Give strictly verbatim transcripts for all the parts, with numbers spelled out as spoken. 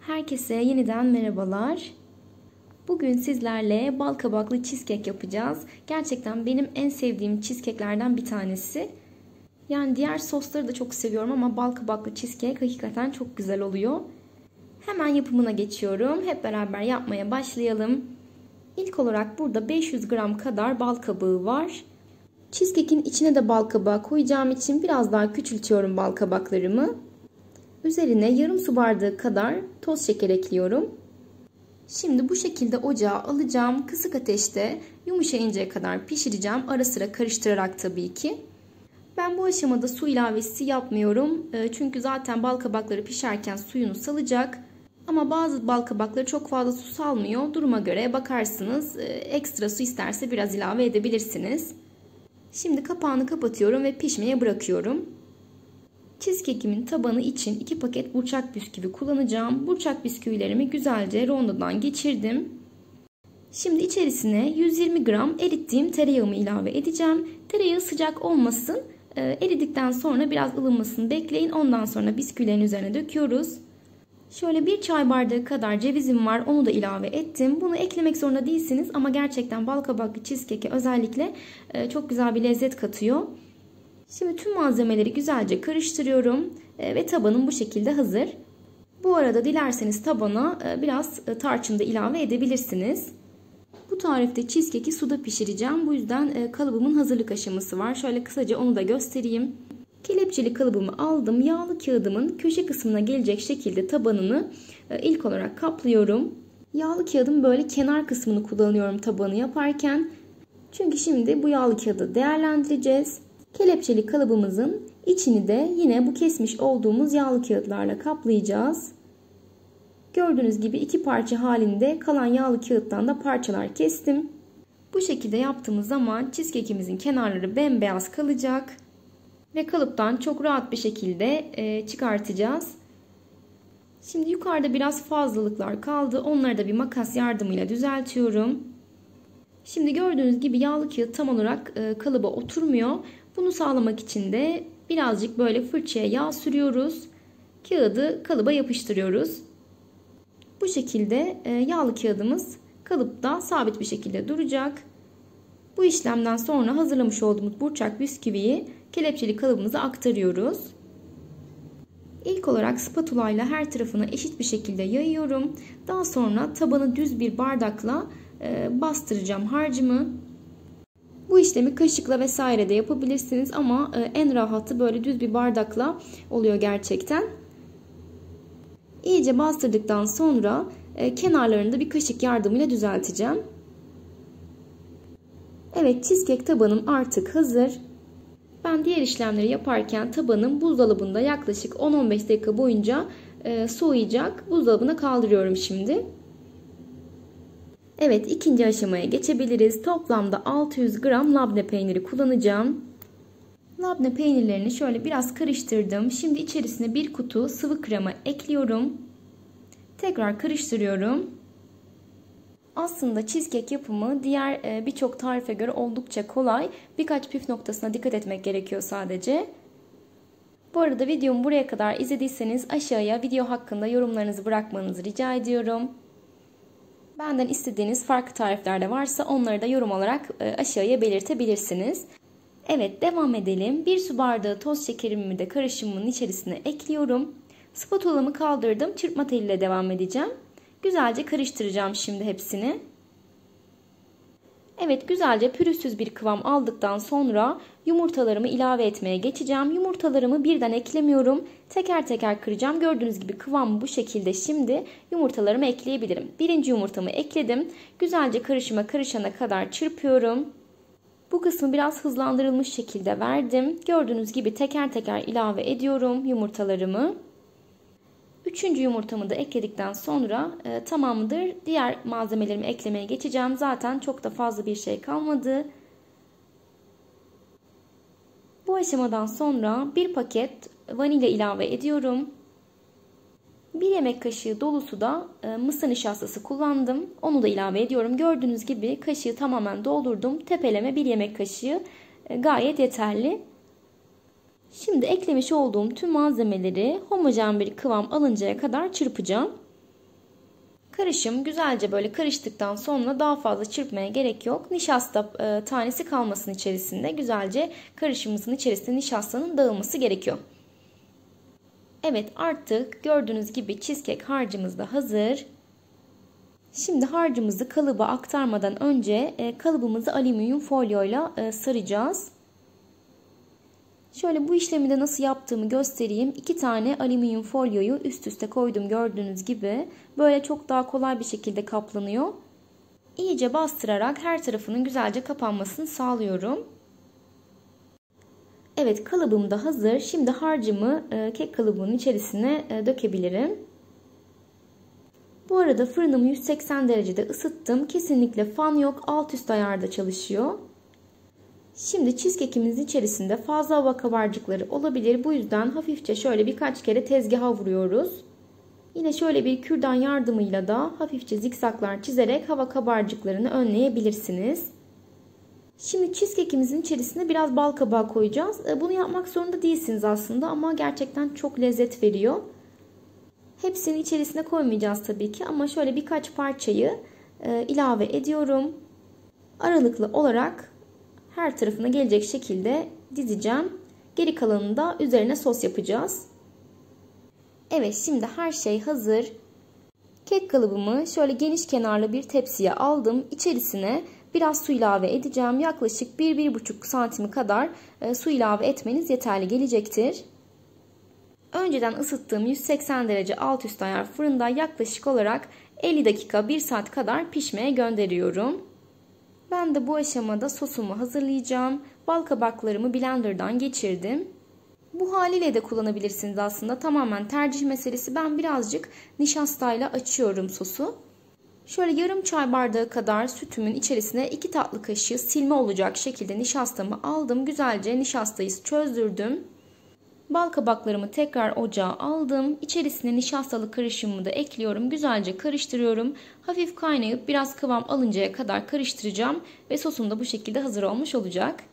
Herkese yeniden merhabalar. Bugün sizlerle bal kabaklı cheesecake yapacağız. Gerçekten benim en sevdiğim cheesecake'lerden bir tanesi. Yani diğer sosları da çok seviyorum ama bal kabaklı cheesecake hakikaten çok güzel oluyor. Hemen yapımına geçiyorum. Hep beraber yapmaya başlayalım. İlk olarak burada beş yüz gram kadar bal kabağı var. Cheesecake'in içine de bal kabağı koyacağım için biraz daha küçültüyorum bal kabaklarımı. Üzerine yarım su bardağı kadar toz şeker ekliyorum. Şimdi bu şekilde ocağa alacağım. Kısık ateşte yumuşayıncaya kadar pişireceğim. Ara sıra karıştırarak tabii ki. Ben bu aşamada su ilavesi yapmıyorum. Çünkü zaten bal kabakları pişerken suyunu salacak. Ama bazı bal kabakları çok fazla su salmıyor. Duruma göre bakarsınız. Ekstra su isterse biraz ilave edebilirsiniz. Şimdi kapağını kapatıyorum ve pişmeye bırakıyorum. Cheesecake'imin tabanı için iki paket burçak bisküvi kullanacağım. Burçak bisküvilerimi güzelce rondodan geçirdim. Şimdi içerisine yüz yirmi gram erittiğim tereyağımı ilave edeceğim. Tereyağı sıcak olmasın. Eridikten sonra biraz ılınmasını bekleyin. Ondan sonra bisküvilerin üzerine döküyoruz. Şöyle bir çay bardağı kadar cevizim var. Onu da ilave ettim. Bunu eklemek zorunda değilsiniz ama gerçekten bal kabaklı cheesecake'e özellikle çok güzel bir lezzet katıyor. Şimdi tüm malzemeleri güzelce karıştırıyorum ve tabanım bu şekilde hazır. Bu arada dilerseniz tabana biraz tarçın da ilave edebilirsiniz. Bu tarifte cheesecake'i suda pişireceğim. Bu yüzden kalıbımın hazırlık aşaması var. Şöyle kısaca onu da göstereyim. Kelepçeli kalıbımı aldım. Yağlı kağıdımın köşe kısmına gelecek şekilde tabanını ilk olarak kaplıyorum. Yağlı kağıdın böyle kenar kısmını kullanıyorum tabanı yaparken. Çünkü şimdi bu yağlı kağıdı değerlendireceğiz. Kelepçeli kalıbımızın içini de yine bu kesmiş olduğumuz yağlı kağıtlarla kaplayacağız. Gördüğünüz gibi iki parça halinde kalan yağlı kağıttan da parçalar kestim. Bu şekilde yaptığımız zaman cheesecake'imizin kenarları bembeyaz kalacak. Ve kalıptan çok rahat bir şekilde çıkartacağız. Şimdi yukarıda biraz fazlalıklar kaldı. Onları da bir makas yardımıyla düzeltiyorum. Şimdi gördüğünüz gibi yağlı kağıt tam olarak kalıba oturmuyor. Bunu sağlamak için de birazcık böyle fırçaya yağ sürüyoruz. Kağıdı kalıba yapıştırıyoruz. Bu şekilde yağlı kağıdımız kalıpta sabit bir şekilde duracak. Bu işlemden sonra hazırlamış olduğumuz burçak bisküviyi kelepçeli kalıbımıza aktarıyoruz. İlk olarak spatula ile her tarafına eşit bir şekilde yayıyorum. Daha sonra tabanı düz bir bardakla bastıracağım harcımı. Bu işlemi kaşıkla vesaire de yapabilirsiniz ama en rahatı böyle düz bir bardakla oluyor gerçekten. İyice bastırdıktan sonra kenarlarını da bir kaşık yardımıyla düzelteceğim. Evet, cheesecake tabanım artık hazır. Ben diğer işlemleri yaparken tabanım buzdolabında yaklaşık on on beş dakika boyunca soğuyacak. Buzdolabına kaldırıyorum şimdi. Evet, ikinci aşamaya geçebiliriz. Toplamda altı yüz gram labne peyniri kullanacağım. Labne peynirlerini şöyle biraz karıştırdım. Şimdi içerisine bir kutu sıvı krema ekliyorum. Tekrar karıştırıyorum. Aslında cheesecake yapımı diğer birçok tarife göre oldukça kolay. Birkaç püf noktasına dikkat etmek gerekiyor sadece. Bu arada videomu buraya kadar izlediyseniz aşağıya video hakkında yorumlarınızı bırakmanızı rica ediyorum. Benden istediğiniz farklı tarifler de varsa onları da yorum olarak aşağıya belirtebilirsiniz. Evet, devam edelim. bir su bardağı toz şekerimi de karışımımın içerisine ekliyorum. Spatulamı kaldırdım. Çırpma teliyle devam edeceğim. Güzelce karıştıracağım şimdi hepsini. Evet, güzelce pürüzsüz bir kıvam aldıktan sonra yumurtalarımı ilave etmeye geçeceğim. Yumurtalarımı birden eklemiyorum. Teker teker kıracağım. Gördüğünüz gibi kıvam bu şekilde. Şimdi yumurtalarımı ekleyebilirim. Birinci yumurtamı ekledim. Güzelce karışıma karışana kadar çırpıyorum. Bu kısmı biraz hızlandırılmış şekilde verdim. Gördüğünüz gibi teker teker ilave ediyorum yumurtalarımı. Üçüncü yumurtamı da ekledikten sonra e, tamamdır. Diğer malzemelerimi eklemeye geçeceğim. Zaten çok da fazla bir şey kalmadı. Bu aşamadan sonra bir paket vanilya ilave ediyorum. Bir yemek kaşığı dolusu da e, mısır nişastası kullandım. Onu da ilave ediyorum. Gördüğünüz gibi kaşığı tamamen doldurdum. Tepeleme bir yemek kaşığı e, gayet yeterli. Şimdi eklemiş olduğum tüm malzemeleri homojen bir kıvam alıncaya kadar çırpacağım. Karışım güzelce böyle karıştıktan sonra daha fazla çırpmaya gerek yok. Nişasta e, tanesi kalmasın içerisinde. Güzelce karışımımızın içerisinde nişastanın dağılması gerekiyor. Evet, artık gördüğünüz gibi cheesecake harcımız da hazır. Şimdi harcımızı kalıba aktarmadan önce e, kalıbımızı alüminyum folyoyla e, saracağız. Şöyle bu işlemi de nasıl yaptığımı göstereyim. İki tane alüminyum folyoyu üst üste koydum gördüğünüz gibi. Böyle çok daha kolay bir şekilde kaplanıyor. İyice bastırarak her tarafının güzelce kapanmasını sağlıyorum. Evet, kalıbım da hazır. Şimdi harcımı e, kek kalıbının içerisine e, dökebilirim. Bu arada fırınımı yüz seksen derecede ısıttım. Kesinlikle fan yok. Alt üst ayarda çalışıyor. Şimdi cheesecake'imizin içerisinde fazla hava kabarcıkları olabilir. Bu yüzden hafifçe şöyle birkaç kere tezgaha vuruyoruz. Yine şöyle bir kürdan yardımıyla da hafifçe zikzaklar çizerek hava kabarcıklarını önleyebilirsiniz. Şimdi cheesecake'imizin içerisine biraz bal kabağı koyacağız. Bunu yapmak zorunda değilsiniz aslında ama gerçekten çok lezzet veriyor. Hepsini içerisine koymayacağız tabii ki ama şöyle birkaç parçayı ilave ediyorum. Aralıklı olarak her tarafına gelecek şekilde dizeceğim. Geri kalanını da üzerine sos yapacağız. Evet, şimdi her şey hazır. Kek kalıbımı şöyle geniş kenarlı bir tepsiye aldım. İçerisine biraz su ilave edeceğim. Yaklaşık bir bir buçuk santimi kadar su ilave etmeniz yeterli gelecektir. Önceden ısıttığım yüz seksen derece alt üst ayar fırında yaklaşık olarak elli dakika bir saat kadar pişmeye gönderiyorum. Ben de bu aşamada sosumu hazırlayacağım. Bal kabaklarımı blenderdan geçirdim. Bu haliyle de kullanabilirsiniz aslında. Tamamen tercih meselesi. Ben birazcık nişastayla açıyorum sosu. Şöyle yarım çay bardağı kadar sütümün içerisine iki tatlı kaşığı silme olacak şekilde nişastamı aldım. Güzelce nişastayı çözdürdüm. Bal kabaklarımı tekrar ocağa aldım. İçerisine nişastalı karışımımı da ekliyorum. Güzelce karıştırıyorum. Hafif kaynayıp biraz kıvam alıncaya kadar karıştıracağım. Ve sosum da bu şekilde hazır olmuş olacak.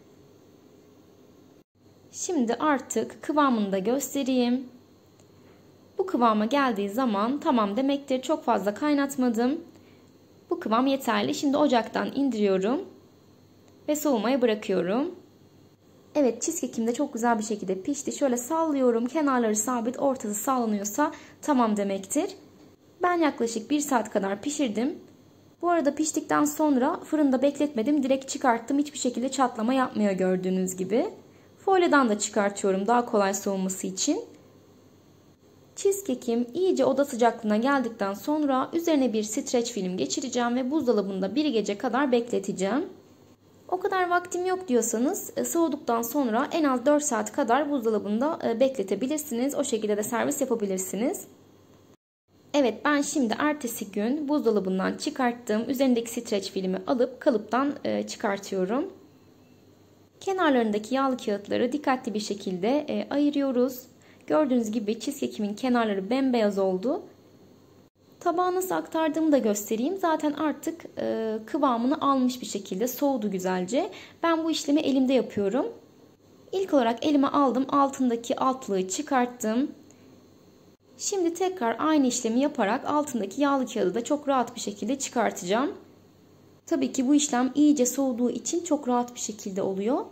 Şimdi artık kıvamını da göstereyim. Bu kıvama geldiği zaman tamam demektir. Çok fazla kaynatmadım. Bu kıvam yeterli. Şimdi ocaktan indiriyorum. Ve soğumaya bırakıyorum. Evet, cheesecake'im de çok güzel bir şekilde pişti. Şöyle sallıyorum. Kenarları sabit, ortası sallanıyorsa tamam demektir. Ben yaklaşık bir saat kadar pişirdim. Bu arada piştikten sonra fırında bekletmedim. Direkt çıkarttım. Hiçbir şekilde çatlama yapmıyor gördüğünüz gibi. Folyodan da çıkartıyorum daha kolay soğuması için. Cheesecake'im iyice oda sıcaklığına geldikten sonra üzerine bir streç film geçireceğim ve buzdolabında bir gece kadar bekleteceğim. O kadar vaktim yok diyorsanız soğuduktan sonra en az dört saat kadar buzdolabında bekletebilirsiniz. O şekilde de servis yapabilirsiniz. Evet, ben şimdi ertesi gün buzdolabından çıkarttım. Üzerindeki streç filmi alıp kalıptan çıkartıyorum. Kenarlarındaki yağlı kağıtları dikkatli bir şekilde ayırıyoruz. Gördüğünüz gibi cheesecake'imin kenarları bembeyaz oldu. Tabağa nasıl aktardığımı da göstereyim. Zaten artık e, kıvamını almış bir şekilde soğudu güzelce. Ben bu işlemi elimde yapıyorum. İlk olarak elime aldım. Altındaki altlığı çıkarttım. Şimdi tekrar aynı işlemi yaparak altındaki yağlı kağıdı da çok rahat bir şekilde çıkartacağım. Tabii ki bu işlem iyice soğuduğu için çok rahat bir şekilde oluyor.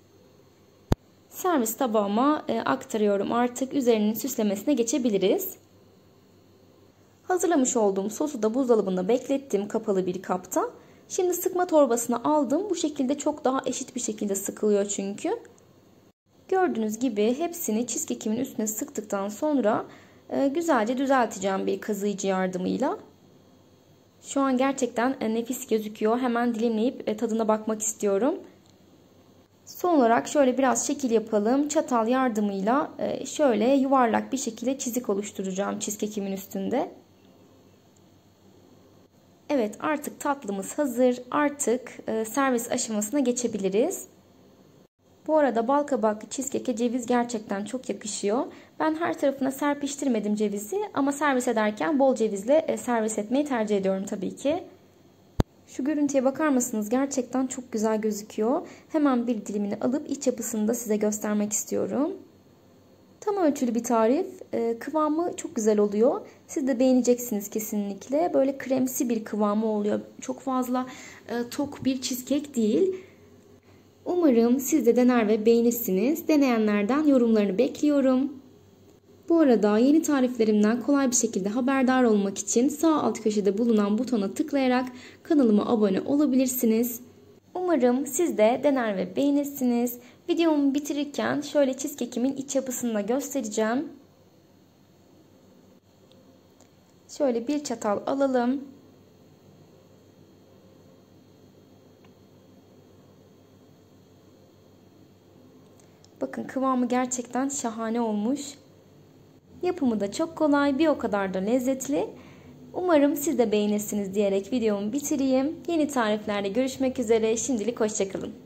Servis tabağıma e, aktarıyorum. Artık üzerinin süslemesine geçebiliriz. Hazırlamış olduğum sosu da buzdolabında beklettim kapalı bir kapta. Şimdi sıkma torbasına aldım. Bu şekilde çok daha eşit bir şekilde sıkılıyor çünkü. Gördüğünüz gibi hepsini cheesecake'imin üstüne sıktıktan sonra e, güzelce düzelteceğim bir kazıyıcı yardımıyla. Şu an gerçekten e, nefis gözüküyor. Hemen dilimleyip e, tadına bakmak istiyorum. Son olarak şöyle biraz şekil yapalım. Çatal yardımıyla e, şöyle yuvarlak bir şekilde çizik oluşturacağım cheesecake'imin üstünde. Evet, artık tatlımız hazır. Artık e, servis aşamasına geçebiliriz. Bu arada bal kabaklı cheesecake'e ceviz gerçekten çok yakışıyor. Ben her tarafına serpiştirmedim cevizi ama servis ederken bol cevizle e, servis etmeyi tercih ediyorum tabii ki. Şu görüntüye bakar mısınız? Gerçekten çok güzel gözüküyor. Hemen bir dilimini alıp iç yapısını da size göstermek istiyorum. Tam ölçülü bir tarif. Ee, kıvamı çok güzel oluyor. Siz de beğeneceksiniz kesinlikle. Böyle kremsi bir kıvamı oluyor. Çok fazla e, tok bir cheesecake değil. Umarım siz de dener ve beğenirsiniz. Deneyenlerden yorumlarını bekliyorum. Bu arada yeni tariflerimden kolay bir şekilde haberdar olmak için sağ alt köşede bulunan butona tıklayarak kanalıma abone olabilirsiniz. Umarım siz de dener ve beğenirsiniz. Videomu bitirirken şöyle cheesecake'imin iç yapısını da göstereceğim. Şöyle bir çatal alalım. Bakın kıvamı gerçekten şahane olmuş. Yapımı da çok kolay, bir o kadar da lezzetli. Umarım siz de beğenirsiniz diyerek videomu bitireyim. Yeni tariflerde görüşmek üzere. Şimdilik hoşça kalın.